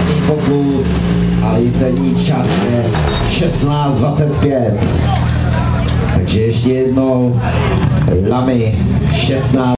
poslední pokut a výslední čas je 16:25. Takže ještě jednou Lamy 16.